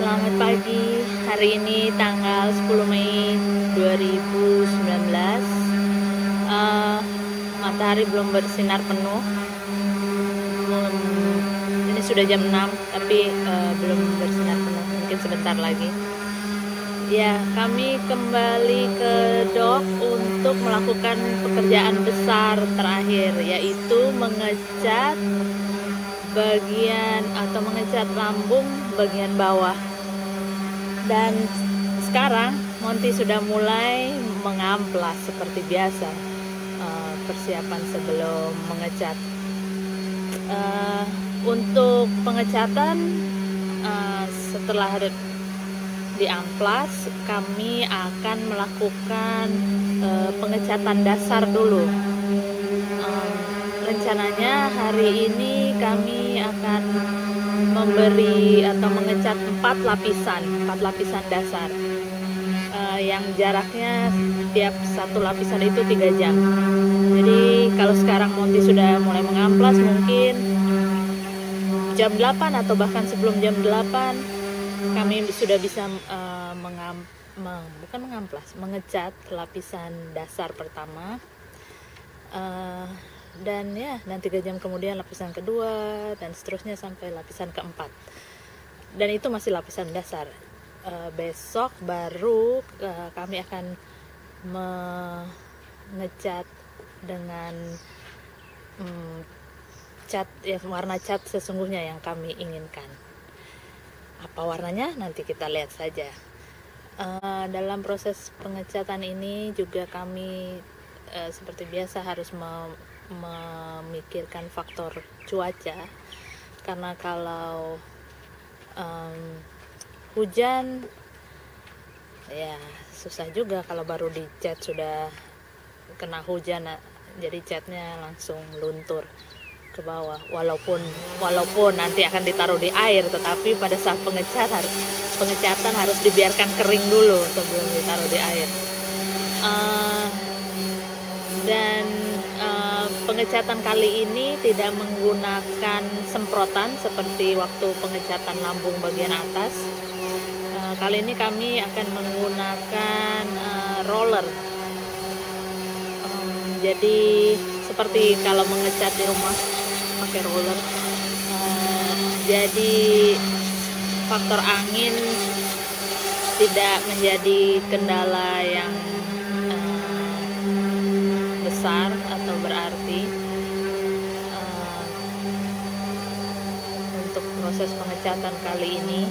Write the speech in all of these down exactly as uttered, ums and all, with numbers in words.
Selamat pagi, hari ini tanggal sepuluh Mei dua ribu sembilan belas. uh, Matahari belum bersinar penuh. belum, Ini sudah jam enam, tapi uh, belum bersinar penuh, mungkin sebentar lagi. Ya, kami kembali ke dok untuk melakukan pekerjaan besar terakhir, yaitu mengecat bagian atau mengecat lambung bagian bawah. Dan sekarang Monty sudah mulai mengamplas seperti biasa, uh, persiapan sebelum mengecat. Uh, untuk pengecatan, uh, setelah diamplas, kami akan melakukan uh, pengecatan dasar dulu. Uh, rencananya hari ini kami akan memberi atau mengecat empat lapisan, empat lapisan dasar, uh, yang jaraknya tiap satu lapisan itu tiga jam. Jadi kalau sekarang Monty sudah mulai mengamplas, mungkin jam delapan atau bahkan sebelum jam delapan kami sudah bisa uh, mengam, meng, bukan mengamplas, mengecat lapisan dasar pertama. Uh, dan ya, dan tiga jam kemudian lapisan kedua, dan seterusnya sampai lapisan keempat. Dan itu masih lapisan dasar. Uh, besok baru uh, kami akan mengecat dengan um, cat, ya, warna cat sesungguhnya yang kami inginkan. Apa warnanya? Nanti kita lihat saja. Uh, dalam proses pengecatan ini juga kami uh, seperti biasa harus mem memikirkan faktor cuaca, karena kalau um, hujan ya susah juga kalau baru dicat sudah kena hujan, jadi catnya langsung luntur ke bawah. Walaupun walaupun nanti akan ditaruh di air, tetapi pada saat pengecat harus, pengecatan harus dibiarkan kering dulu sebelum ditaruh di air. Uh, dan uh, pengecatan kali ini tidak menggunakan semprotan seperti waktu pengecatan lambung bagian atas. Uh, kali ini kami akan menggunakan uh, roller. Um, jadi seperti kalau mengecat di rumah pakai roller. Uh, jadi faktor angin tidak menjadi kendala yang besar atau berarti uh, untuk proses pengecatan kali ini.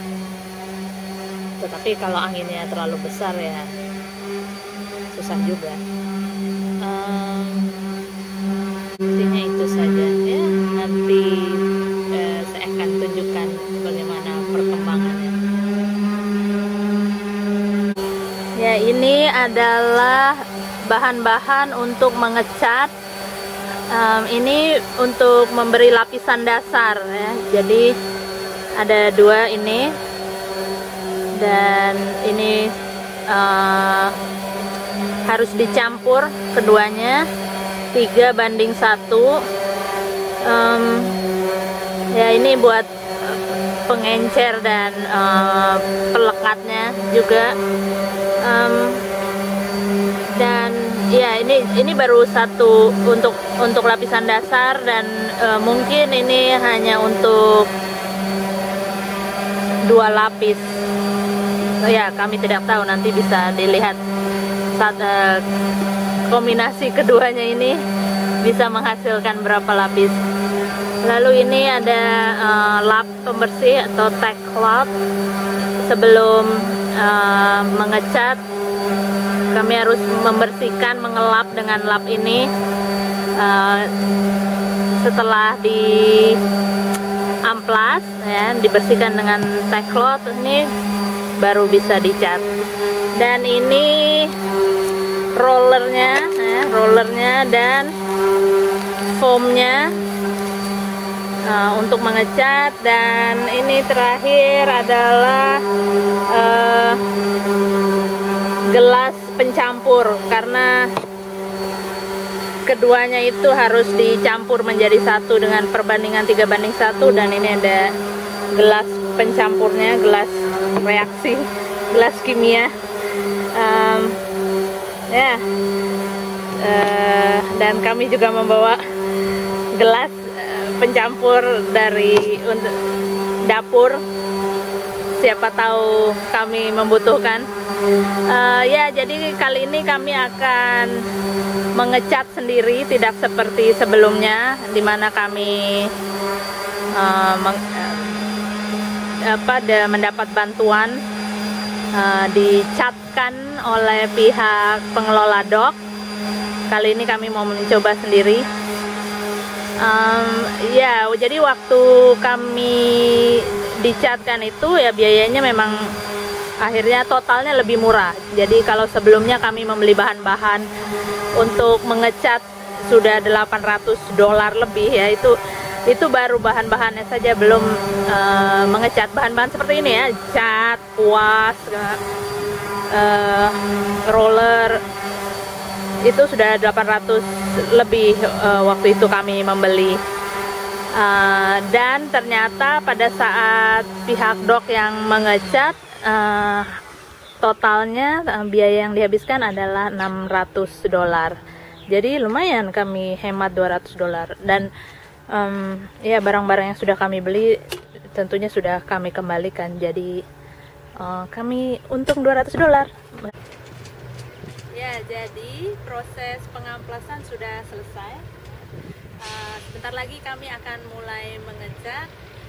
Tetapi kalau anginnya terlalu besar ya susah juga. Uh, intinya itu saja ya. Nanti uh, saya akan tunjukkan bagaimana perkembangannya. Ya, ini adalah bahan-bahan untuk mengecat. Um, ini untuk memberi lapisan dasar ya. Jadi ada dua ini, dan ini uh, harus dicampur keduanya tiga banding satu. Um, ya, ini buat pengencer dan uh, pelekatnya juga. Um, dan ya, ini ini baru satu untuk untuk lapisan dasar, dan e, mungkin ini hanya untuk dua lapis. Oh, ya, kami tidak tahu, nanti bisa dilihat saat e, kombinasi keduanya ini bisa menghasilkan berapa lapis. Lalu ini ada e, lap pembersih atau tack cloth. Sebelum e, mengecat, kami harus membersihkan, mengelap dengan lap ini. Uh, setelah di amplas ya, dibersihkan dengan tack cloth, ini baru bisa dicat. Dan ini rollernya ya, rollernya dan foamnya uh, untuk mengecat. Dan ini terakhir adalah uh, gelas pencampur, karena keduanya itu harus dicampur menjadi satu dengan perbandingan tiga banding satu. Dan ini ada gelas pencampurnya, gelas reaksi, gelas kimia. Um, ya, uh, dan kami juga membawa gelas uh, pencampur dari untuk dapur. Siapa tahu kami membutuhkan. Uh, ya, jadi kali ini kami akan mengecat sendiri, tidak seperti sebelumnya, dimana kami uh, meng, uh, apa, de, mendapat bantuan uh, dicatkan oleh pihak pengelola dok. Kali ini kami mau mencoba sendiri. Um, ya, jadi waktu kami dicatkan itu ya biayanya memang akhirnya totalnya lebih murah. Jadi kalau sebelumnya kami membeli bahan-bahan untuk mengecat sudah delapan ratus dolar lebih ya, itu itu baru bahan-bahannya saja, belum uh, mengecat bahan-bahan seperti ini ya, cat, kuas, uh, roller, itu sudah delapan ratus lebih uh, waktu itu kami membeli. Uh, dan ternyata pada saat pihak dok yang mengecat, uh, totalnya uh, biaya yang dihabiskan adalah enam ratus dolar. Jadi lumayan kami hemat dua ratus dolar. Dan um, ya, barang-barang yang sudah kami beli tentunya sudah kami kembalikan. Jadi uh, kami untung dua ratus dolar. Ya, jadi proses pengamplasan sudah selesai. Uh, sebentar lagi kami akan mulai mengecat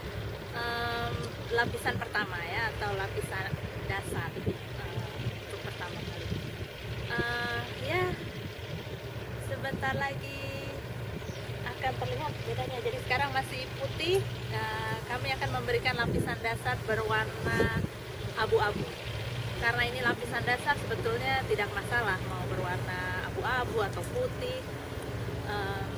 um, lapisan pertama ya, atau lapisan dasar uh, untuk pertama kali. Uh, ya, sebentar lagi akan terlihat bedanya. Jadi sekarang masih putih. Uh, kami akan memberikan lapisan dasar berwarna abu-abu. Karena ini lapisan dasar, sebetulnya tidak masalah mau berwarna abu-abu atau putih. Um,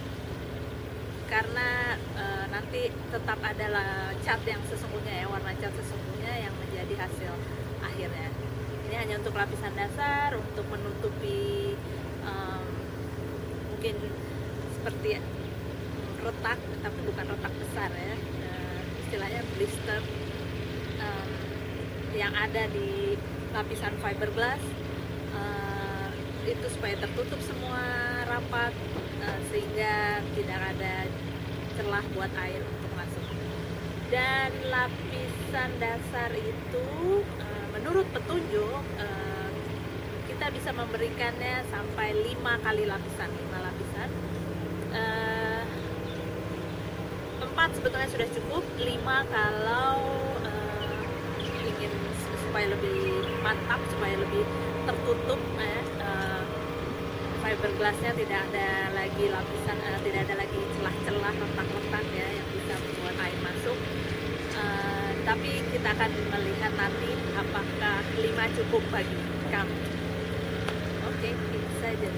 karena e, nanti tetap adalah cat yang sesungguhnya ya, warna cat sesungguhnya yang menjadi hasil akhirnya. Ini hanya untuk lapisan dasar, untuk menutupi um, mungkin seperti retak, tapi bukan retak besar ya, e, istilahnya blister um, yang ada di lapisan fiberglass, e, itu supaya tertutup semua rapat, uh, sehingga tidak ada celah buat air untuk masuk. Dan lapisan dasar itu uh, menurut petunjuk uh, kita bisa memberikannya sampai lima kali lapisan, lima lapisan. Uh, empat sebetulnya sudah cukup, lima kalau uh, ingin supaya lebih mantap, supaya lebih tertutup ya. Uh, fiberglassnya tidak ada lagi lapisan, uh, tidak ada lagi celah-celah, retak-retak ya yang bisa membuat air masuk. Uh, tapi kita akan melihat nanti apakah lima cukup bagi kami. Oke, itu saja.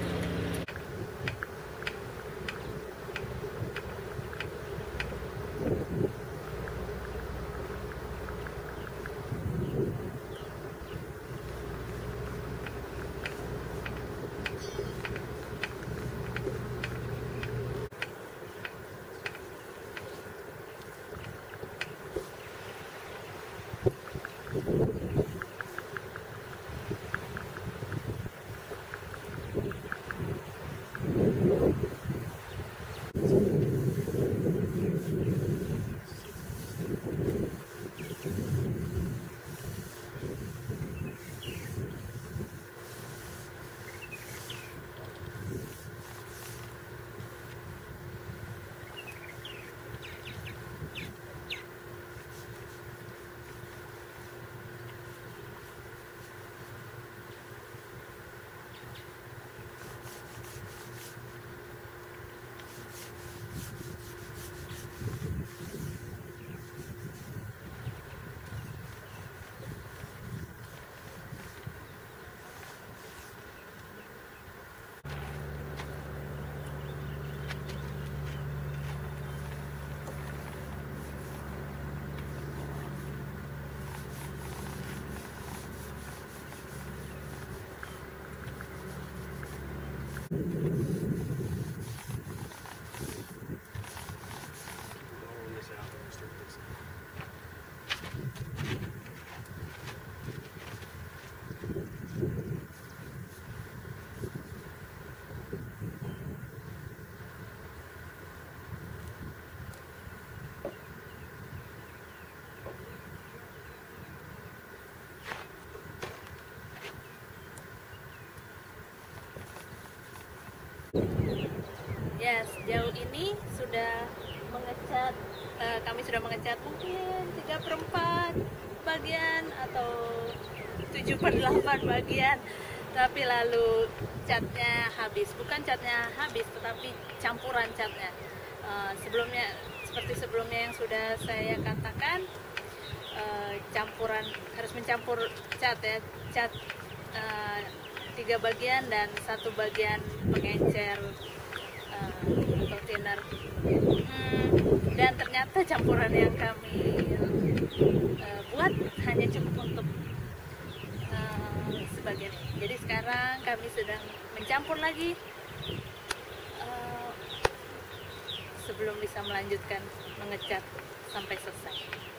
Ya, sejauh ini sudah mengecat, uh, kami sudah mengecat mungkin tiga per empat bagian atau tujuh per delapan bagian, tapi lalu catnya habis. Bukan catnya habis, tetapi campuran catnya. Uh, sebelumnya, seperti sebelumnya yang sudah saya katakan, uh, campuran harus mencampur cat ya, cat uh, tiga bagian dan satu bagian pengencer uh, atau thinner. Hmm, dan ternyata campuran yang kami uh, buat hanya cukup untuk uh, sebagian ini. Jadi sekarang kami sedang mencampur lagi uh, sebelum bisa melanjutkan mengecat sampai selesai.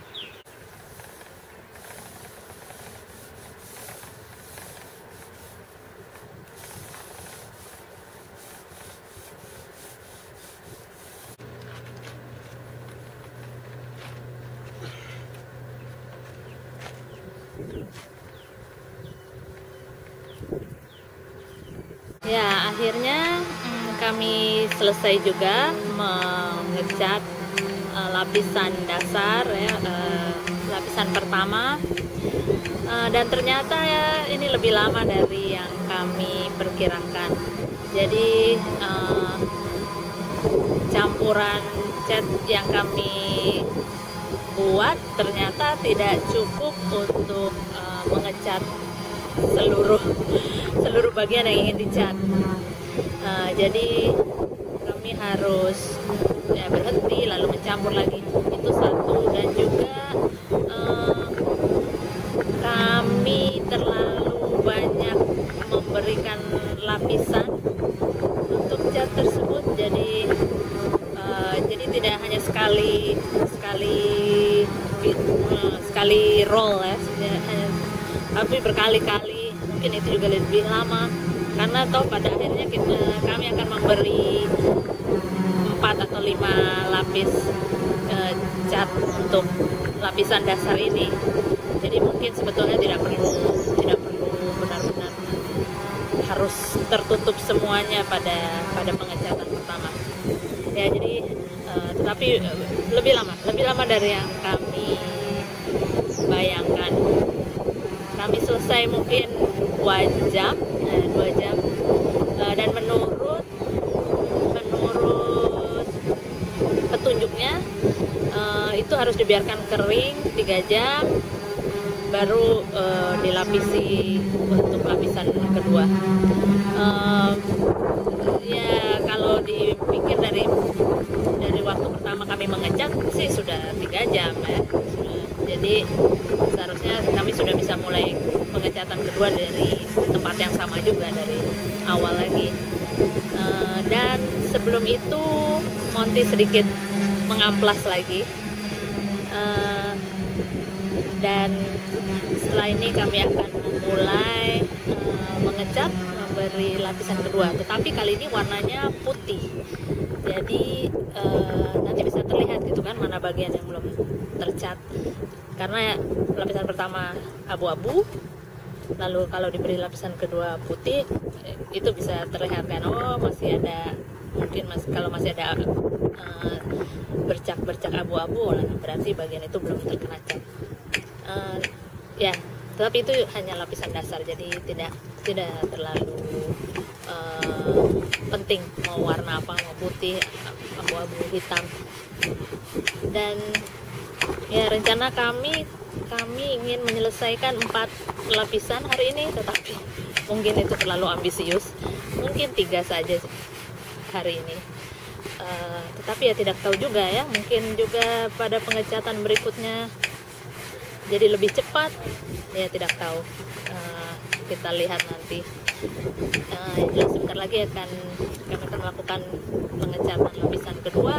Ya, akhirnya hmm, kami selesai juga mengecat uh, lapisan dasar ya, uh, lapisan pertama, uh, dan ternyata ya ini lebih lama dari yang kami perkirakan. Jadi uh, campuran cat yang kami buat ternyata tidak cukup untuk uh, mengecat seluruh seluruh bagian yang ingin dicat. Uh, jadi kami harus ya, berhenti lalu mencampur lagi, itu satu. Dan juga uh, kami terlalu banyak memberikan lapisan untuk cat tersebut, jadi uh, jadi tidak hanya sekali sekali uh, sekali roll ya, tapi berkali-kali. Mungkin itu juga lebih lama, karena toh pada akhirnya kita, kami akan memberi empat atau lima lapis uh, cat untuk lapisan dasar ini. Jadi mungkin sebetulnya tidak perlu tidak perlu benar-benar harus tertutup semuanya pada pada pengecatan pertama. Ya, jadi uh, tetapi uh, lebih lama, lebih lama dari yang kami bayangkan. Kami selesai mungkin dua jam, eh, dua jam, uh, dan menurut menurut petunjuknya uh, itu harus dibiarkan kering tiga jam, baru uh, dilapisi untuk lapisan kedua. Uh, ya kalau dipikir dari dari waktu pertama kami mengecat sih sudah tiga jam ya. Jadi seharusnya kami sudah bisa mulai pengecatan kedua dari tempat yang sama juga, dari awal lagi. Uh, dan sebelum itu Monty sedikit mengamplas lagi, uh, dan setelah ini kami akan memulai uh, mengecat, memberi lapisan kedua, tetapi kali ini warnanya putih. Jadi uh, nanti bisa terlihat gitu kan mana bagian yang belum tercat, karena lapisan pertama abu-abu, lalu kalau diberi lapisan kedua putih, itu bisa terlihat kan, oh masih ada, mungkin mas, kalau masih ada uh, bercak-bercak abu-abu, berarti bagian itu belum terkena cat. Uh, ya, tetapi itu hanya lapisan dasar, jadi tidak tidak terlalu uh, penting mau warna apa, mau putih, abu-abu, hitam. Dan ya rencana kami kami ingin menyelesaikan empat lapisan hari ini, tetapi mungkin itu terlalu ambisius, mungkin tiga saja hari ini. Uh, tetapi ya tidak tahu juga ya, mungkin juga pada pengecatan berikutnya jadi lebih cepat, ya tidak tahu. Uh, kita lihat nanti. Uh, yang jelas sebentar lagi akan kami akan melakukan pengecatan lapisan kedua,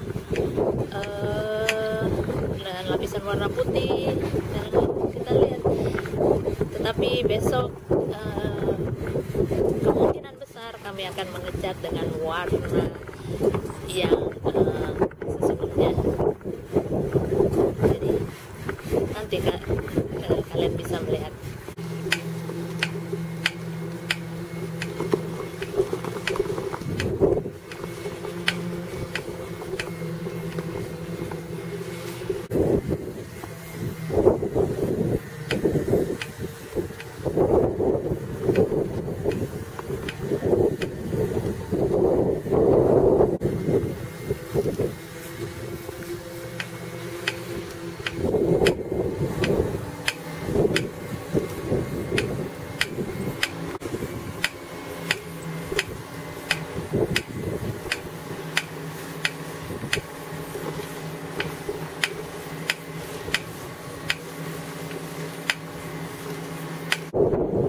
uh, dan lapisan warna putih, dan kita lihat. Tetapi besok uh, kemungkinan besar kami akan mengecat dengan warna yang uh, sesungguhnya. Jadi nanti kak, uh, kalian bisa melihat.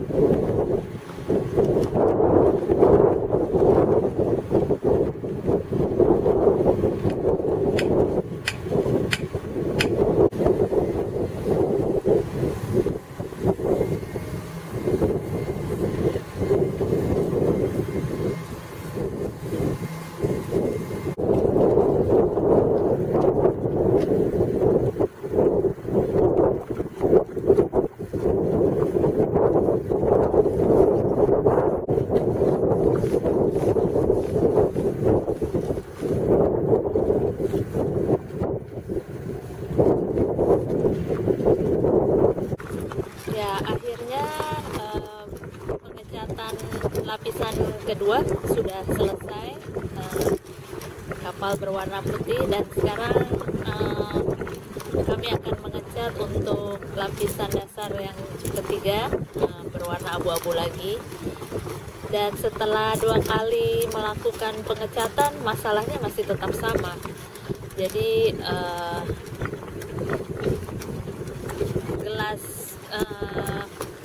Lapisan kedua sudah selesai, uh, kapal berwarna putih, dan sekarang uh, kami akan mengecat untuk lapisan dasar yang ketiga, uh, berwarna abu-abu lagi. Dan setelah dua kali melakukan pengecatan, masalahnya masih tetap sama. Jadi uh, gelas uh,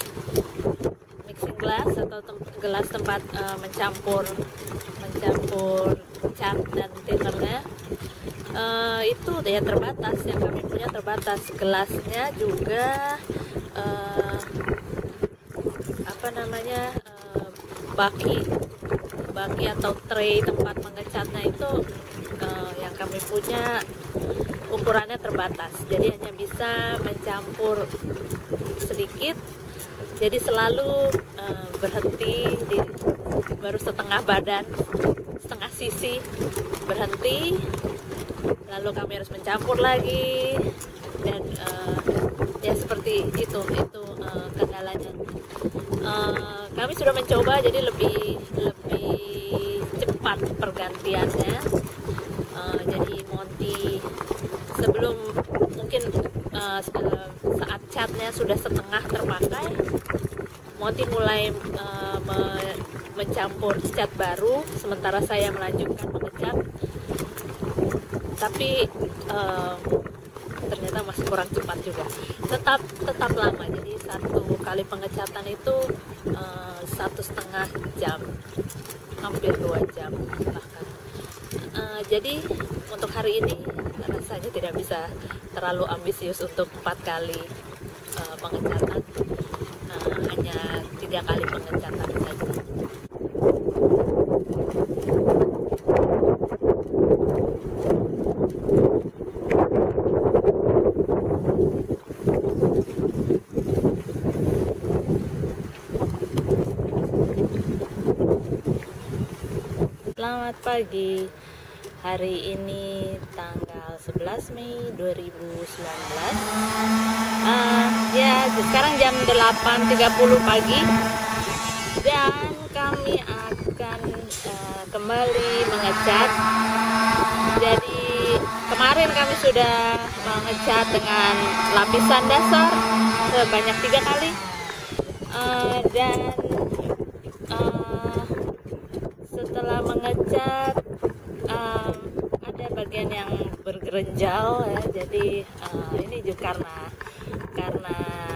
gelas atau tem gelas tempat uh, mencampur mencampur cat dan tinnernya uh, itu ya terbatas, yang kami punya terbatas. Gelasnya juga uh, apa namanya uh, baki baki atau tray tempat mengecatnya itu uh, yang kami punya ukurannya terbatas, jadi hanya bisa mencampur sedikit. Jadi selalu uh, berhenti di baru setengah badan, setengah sisi berhenti, lalu kami harus mencampur lagi, dan uh, ya seperti itu itu uh, kendalanya. Uh, kami sudah mencoba jadi lebih lebih cepat pergantiannya. Uh, jadi Monty sebelum mungkin uh, saat catnya sudah setengah terpakai, Monty mulai uh, me mencampur cat baru, sementara saya melanjutkan mengecat. Tapi uh, ternyata masih kurang cepat juga. Tetap tetap lama. Jadi satu kali pengecatan itu uh, satu setengah jam, hampir dua jam bahkan. Uh, jadi untuk hari ini rasanya tidak bisa terlalu ambisius untuk empat kali uh, pengecatan. Hanya tiga kali pengecatan saja. Selamat pagi. Hari ini tanggal sebelas Mei dua ribu sembilan belas. Uh, ya, sekarang jam delapan tiga puluh pagi, dan kami akan uh, kembali mengecat. Jadi kemarin kami sudah mengecat dengan lapisan dasar sebanyak tiga kali, uh, dan uh, setelah mengecat um, ada bagian yang bergerenjal ya. Jadi uh, ini juga karena karena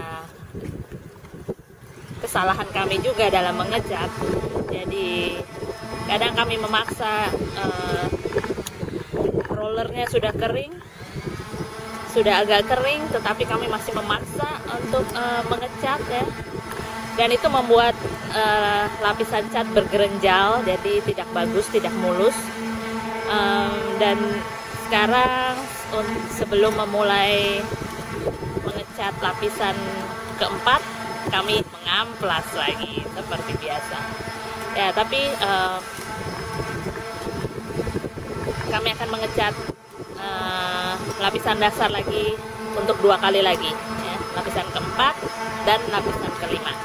kesalahan kami juga dalam mengecat. Jadi kadang kami memaksa, uh, rollernya sudah kering, sudah agak kering, tetapi kami masih memaksa untuk uh, mengecat ya. Dan itu membuat uh, lapisan cat bergerenjal, jadi tidak bagus, tidak mulus. Um, dan sekarang sebelum memulai mengecat lapisan keempat, kami mengamplas lagi seperti biasa. Ya, tapi uh, kami akan mengecat uh, lapisan dasar lagi untuk dua kali lagi, ya, lapisan keempat dan lapisan kelima.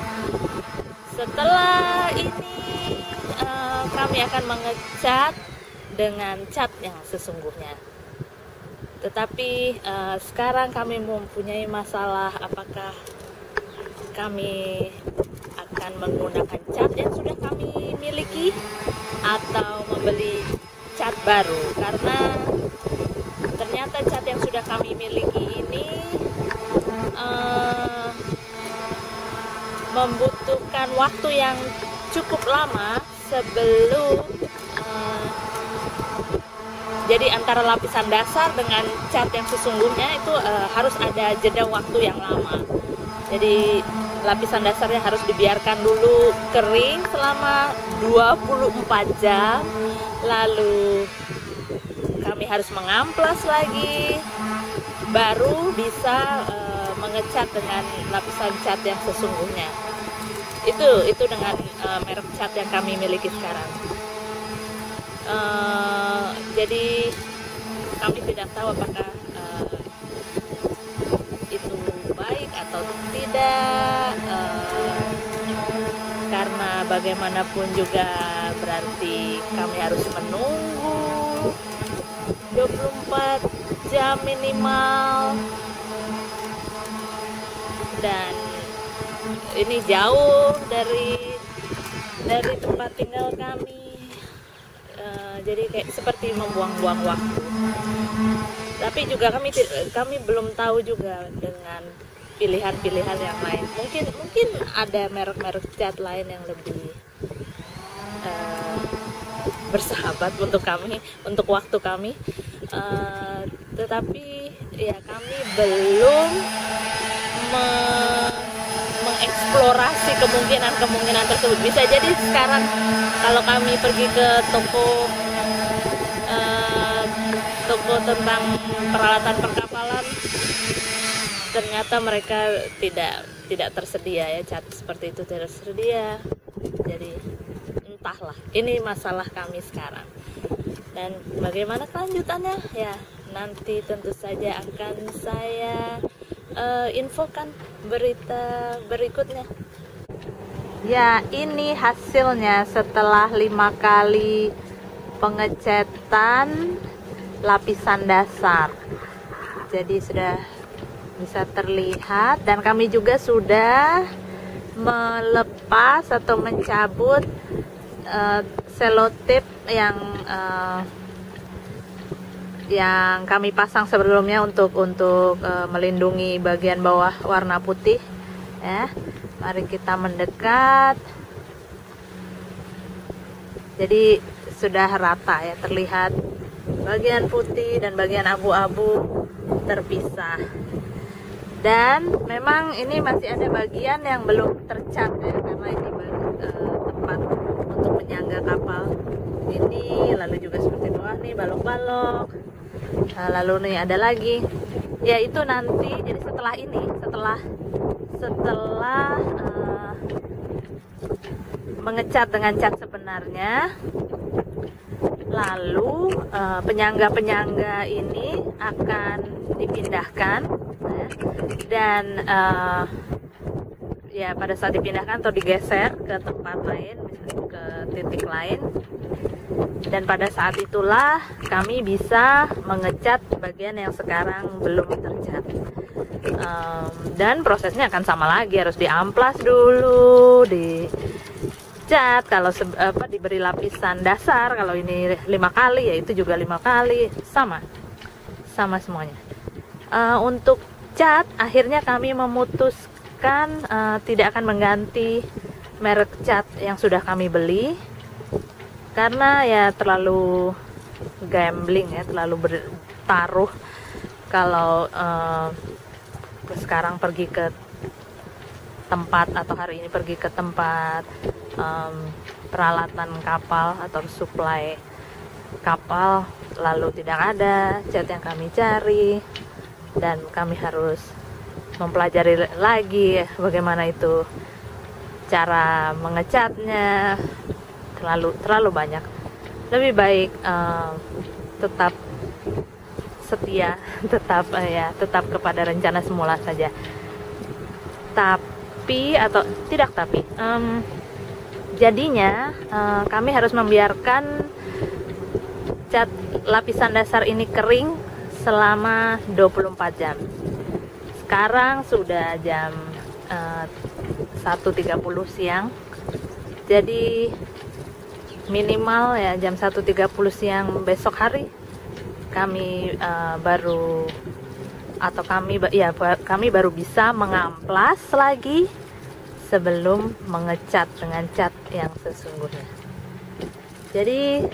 Setelah ini uh, kami akan mengecat dengan cat yang sesungguhnya. Tetapi uh, sekarang kami mempunyai masalah, apakah kami akan menggunakan cat yang sudah kami miliki atau membeli cat baru, karena ternyata cat yang sudah kami miliki ini uh, membutuhkan waktu yang cukup lama sebelum uh, jadi antara lapisan dasar dengan cat yang sesungguhnya itu uh, harus ada jeda waktu yang lama. Jadi lapisan dasarnya harus dibiarkan dulu kering selama dua puluh empat jam, lalu kami harus mengamplas lagi, baru bisa uh, mengecat dengan lapisan cat yang sesungguhnya. Itu itu dengan uh, merek cat yang kami miliki sekarang. Uh, jadi kami tidak tahu apakah uh, itu baik atau tidak, uh, karena bagaimanapun juga berarti kami harus menunggu dua puluh empat jam minimal, dan ini jauh dari dari tempat tinggal kami. Uh, jadi kayak seperti membuang-buang waktu. Tapi juga kami kami belum tahu juga dengan pilihan-pilihan yang lain. Mungkin mungkin ada merek-merek cat lain yang lebih uh, bersahabat untuk kami, untuk waktu kami. Uh, tetapi ya kami belum me mengeksplorasi kemungkinan-kemungkinan tersebut. Bisa jadi sekarang kalau kami pergi ke toko uh, toko tentang peralatan perkapalan, ternyata mereka tidak tidak tersedia ya, cat seperti itu tidak tersedia. Jadi entahlah, ini masalah kami sekarang. Dan bagaimana kelanjutannya ya nanti tentu saja akan saya uh, infokan berita berikutnya. Ya, ini hasilnya setelah lima kali pengecatan lapisan dasar. Jadi sudah bisa terlihat, dan kami juga sudah melepas atau mencabut uh, selotip yang uh, yang kami pasang sebelumnya untuk untuk uh, melindungi bagian bawah warna putih ya. Mari kita mendekat. Jadi sudah rata ya, terlihat bagian putih dan bagian abu-abu terpisah. Dan memang ini masih ada bagian yang belum tercat ya, karena ini uh, tempat untuk menyangga kapal ini. Lalu juga seperti bawah nih balok-balok. Nah, lalu nih ada lagi, yaitu nanti jadi setelah ini, setelah setelah uh, mengecat dengan cat sebenarnya, lalu uh, penyangga-penyangga ini akan dipindahkan ya, dan uh, ya pada saat dipindahkan atau digeser ke tempat lain, ke titik lain. Dan pada saat itulah kami bisa mengecat bagian yang sekarang belum tercat. Um, dan prosesnya akan sama lagi, harus diamplas dulu, dicat. Kalau apa, diberi lapisan dasar, kalau ini lima kali, ya itu juga lima kali, sama, sama semuanya. Uh, untuk cat, akhirnya kami memutuskan uh, tidak akan mengganti merek cat yang sudah kami beli. Karena ya terlalu gambling ya, terlalu bertaruh kalau uh, sekarang pergi ke tempat atau hari ini pergi ke tempat um, peralatan kapal atau suplai kapal, lalu tidak ada cat yang kami cari, dan kami harus mempelajari lagi bagaimana itu cara mengecatnya. Terlalu terlalu banyak. Lebih baik uh, tetap setia, tetap uh, ya tetap kepada rencana semula saja. Tapi atau tidak tapi um, jadinya uh, kami harus membiarkan cat lapisan dasar ini kering selama dua puluh empat jam. Sekarang sudah jam uh, satu tiga puluh siang. Jadi minimal ya jam satu tiga puluh siang besok hari kami uh, baru atau kami ya kami baru bisa mengamplas lagi sebelum mengecat dengan cat yang sesungguhnya. Jadi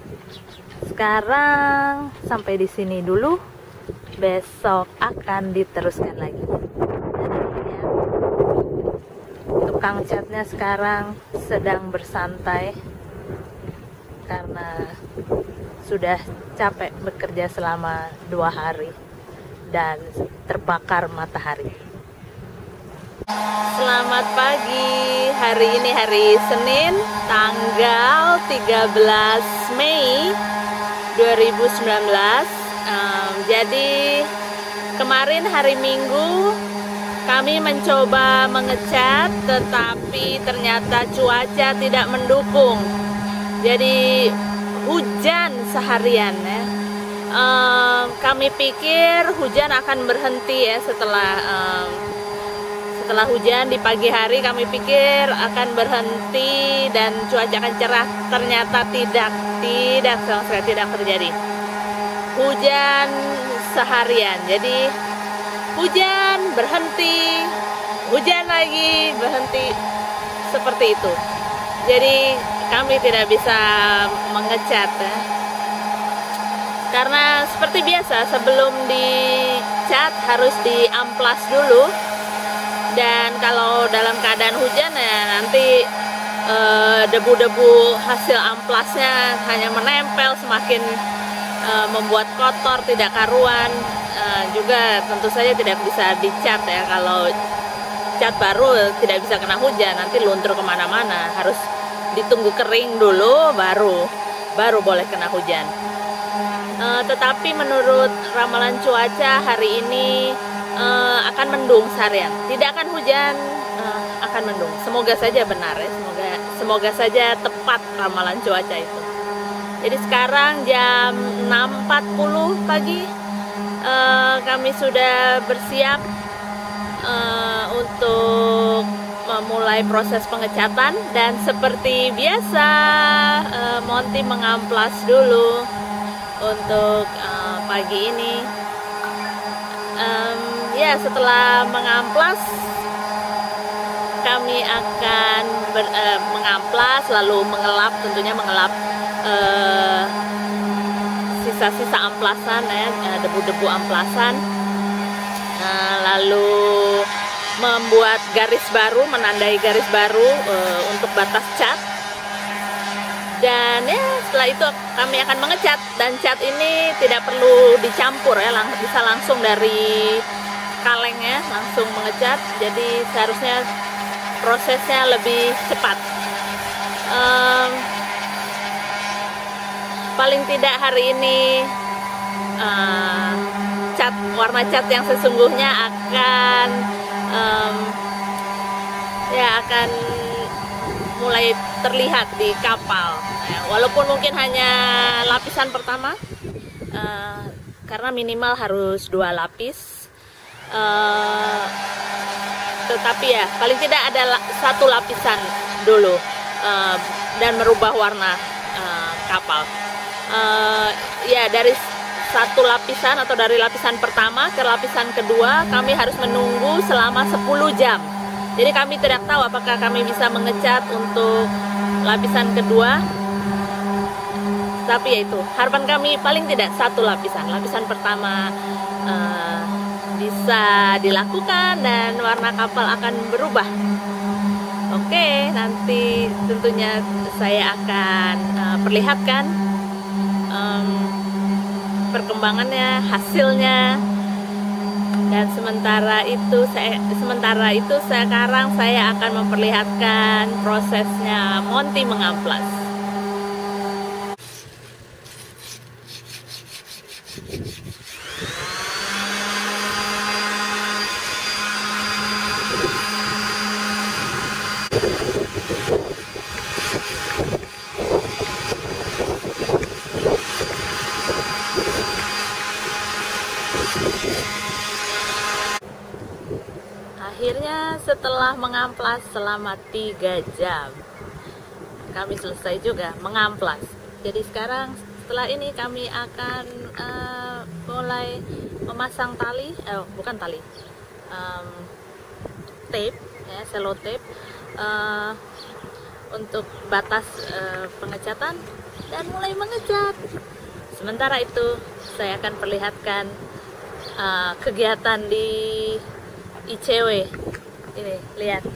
sekarang sampai di sini dulu, besok akan diteruskan lagi. Jadi tukang catnya sekarang sedang bersantai karena sudah capek bekerja selama dua hari dan terbakar matahari. Selamat pagi, hari ini hari Senin tanggal tiga belas Mei dua ribu sembilan belas. um, Jadi kemarin hari Minggu kami mencoba mengecat, tetapi ternyata cuaca tidak mendukung. Jadi hujan seharian ya. Um, kami pikir hujan akan berhenti ya setelah um, setelah hujan di pagi hari. Kami pikir akan berhenti dan cuaca akan cerah. Ternyata tidak, tidak sama sekali tidak terjadi. Hujan seharian. Jadi hujan berhenti, hujan lagi berhenti, seperti itu. Jadi kami tidak bisa mengecat ya. Karena seperti biasa sebelum dicat harus diamplas dulu. Dan kalau dalam keadaan hujan ya nanti debu-debu hasil amplasnya hanya menempel, semakin e, membuat kotor, tidak karuan. E, juga tentu saja tidak bisa dicat ya. Kalau cat baru tidak bisa kena hujan, nanti luntur kemana-mana. Harus ditunggu kering dulu baru baru boleh kena hujan. E, tetapi menurut ramalan cuaca hari ini e, akan mendung seharian, tidak akan hujan, e, akan mendung. Semoga saja benar ya, semoga semoga saja tepat ramalan cuaca itu. Jadi sekarang jam enam empat puluh pagi, e, kami sudah bersiap e, untuk memulai proses pengecatan, dan seperti biasa e, Monty mengamplas dulu untuk e, pagi ini. Um, ya setelah mengamplas kami akan ber, uh, mengamplas lalu mengelap, tentunya mengelap sisa-sisa uh, amplasan ya, debu-debu amplasan, uh, lalu membuat garis baru, menandai garis baru uh, untuk batas cat. Dan ya setelah itu kami akan mengecat, dan cat ini tidak perlu dicampur ya, lang bisa langsung dari kalengnya langsung mengecat. Jadi seharusnya prosesnya lebih cepat. Um, paling tidak hari ini uh, cat warna cat yang sesungguhnya akan um, ya akan mulai terlihat di kapal ya, walaupun mungkin hanya lapisan pertama, uh, karena minimal harus dua lapis, uh, tetapi ya paling tidak ada satu lapisan dulu uh, dan merubah warna uh, kapal. Uh, ya dari satu lapisan atau dari lapisan pertama ke lapisan kedua kami harus menunggu selama sepuluh jam. Jadi kami tidak tahu apakah kami bisa mengecat untuk lapisan kedua. Tapi ya itu, harapan kami paling tidak satu lapisan. Lapisan pertama uh, bisa dilakukan dan warna kapal akan berubah. Oke, nanti tentunya saya akan uh, perlihatkan um, perkembangannya, hasilnya. Dan sementara itu saya sementara itu sekarang saya akan memperlihatkan prosesnya Monty mengamplas. Akhirnya setelah mengamplas selama tiga jam kami selesai juga mengamplas. Jadi sekarang setelah ini kami akan uh, mulai memasang tali, eh, bukan tali, um, tape, ya, selotip uh, untuk batas uh, pengecatan dan mulai mengecat. Sementara itu saya akan perlihatkan uh, kegiatan di I C W. Ini lihat.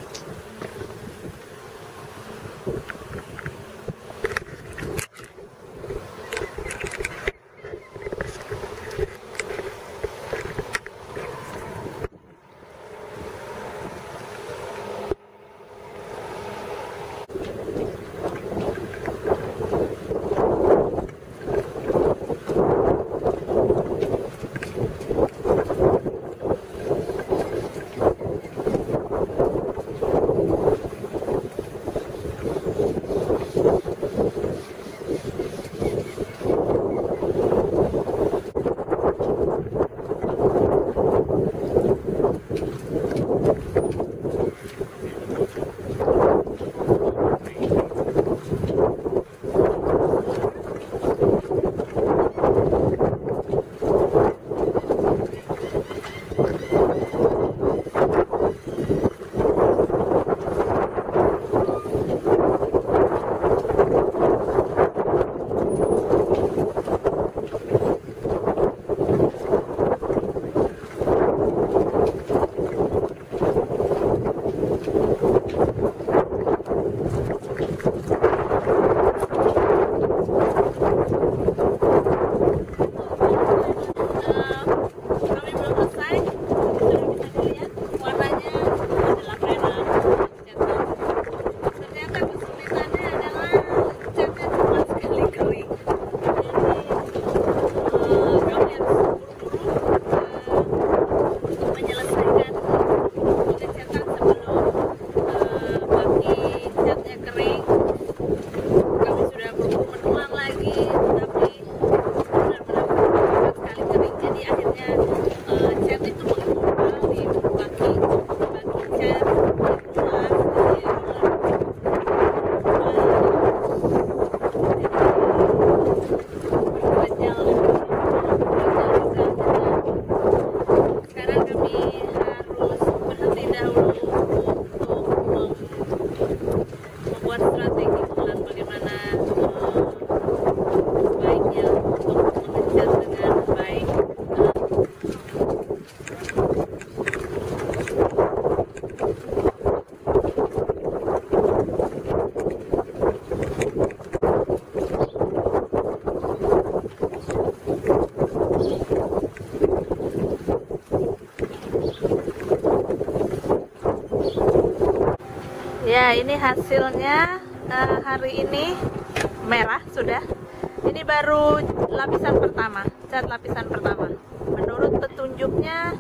Ya, ini hasilnya uh, hari ini merah sudah. Ini baru lapisan pertama, cat lapisan pertama. Menurut petunjuknya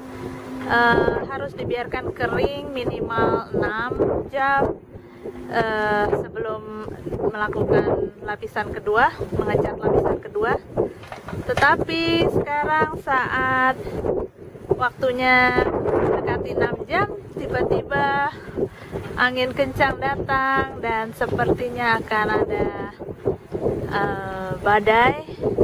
uh, harus dibiarkan kering minimal enam jam uh, sebelum melakukan lapisan kedua, mengecat lapisan kedua. Tetapi sekarang saat waktunya mendekati enam jam, tiba-tiba angin kencang datang dan sepertinya akan ada uh, badai.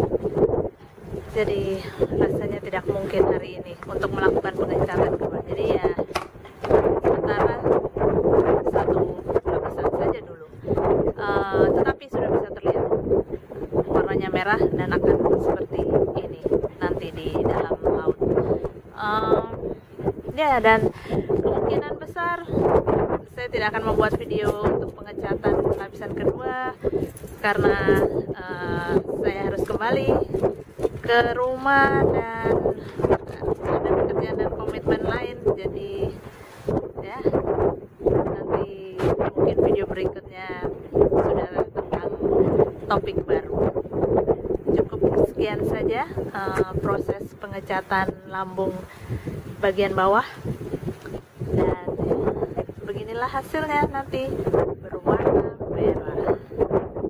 Jadi rasanya tidak mungkin hari ini untuk melakukan pengecatan kedua. Jadi ya sementara satu lapisan saja dulu. Uh, tetapi sudah bisa terlihat warnanya merah dan akan seperti ini nanti di dalam laut. Um, ya, dan kemungkinan besar saya tidak akan membuat video untuk pengecatan lapisan kedua karena uh, saya harus kembali ke rumah dan ada pekerjaan dan komitmen lain. Jadi ya, nanti mungkin video berikutnya sudah tentang topik baru. Cukup sekian saja uh, proses pengecatan lambung bagian bawah, dan beginilah hasilnya nanti.